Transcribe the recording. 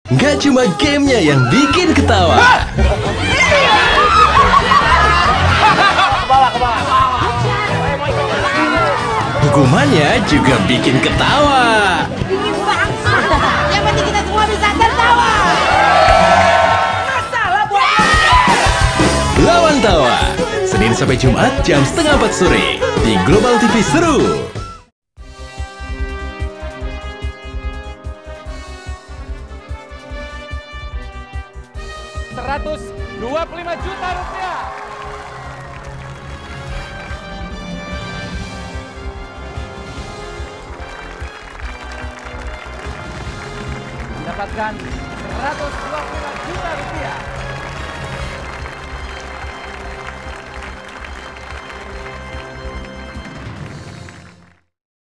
Nggak cuma gamenya yang bikin ketawa. Hukumannya juga bikin ketawa. Dingin banget. Yang penting kita semua bisa tertawa. Masalah buat Lawan Tawa, Senin sampai Jumat jam 3:30 sore di Global TV Seru. 125 juta rupiah. Mendapatkan 125 juta rupiah.